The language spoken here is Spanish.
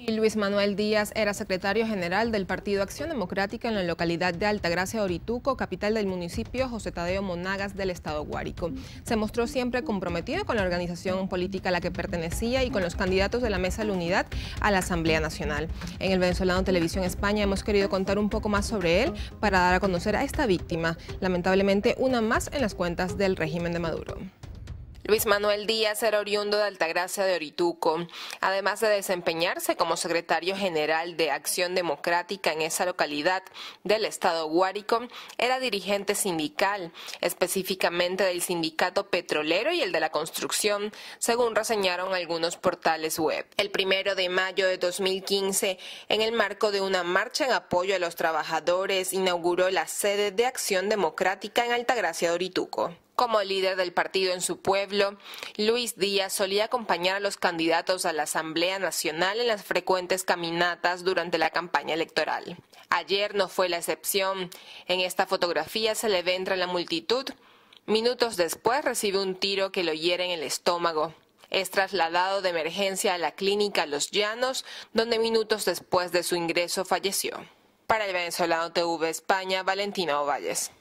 Y Luis Manuel Díaz era secretario general del Partido Acción Democrática en la localidad de Altagracia de Orituco, capital del municipio José Tadeo Monagas del estado Guárico. Se mostró siempre comprometido con la organización política a la que pertenecía y con los candidatos de la Mesa de la Unidad a la Asamblea Nacional. En el Venezolano Televisión España hemos querido contar un poco más sobre él para dar a conocer a esta víctima, lamentablemente una más en las cuentas del régimen de Maduro. Luis Manuel Díaz era oriundo de Altagracia de Orituco. Además de desempeñarse como secretario general de Acción Democrática en esa localidad del estado Guárico, era dirigente sindical, específicamente del sindicato petrolero y el de la construcción, según reseñaron algunos portales web. El 1 de mayo de 2015, en el marco de una marcha en apoyo a los trabajadores, inauguró la sede de Acción Democrática en Altagracia de Orituco. Como líder del partido en su pueblo, Luis Díaz solía acompañar a los candidatos a la Asamblea Nacional en las frecuentes caminatas durante la campaña electoral. Ayer no fue la excepción. En esta fotografía se le ve entre la multitud. Minutos después recibe un tiro que lo hiere en el estómago. Es trasladado de emergencia a la clínica Los Llanos, donde minutos después de su ingreso falleció. Para el Venezolano TV España, Valentina Ovalles.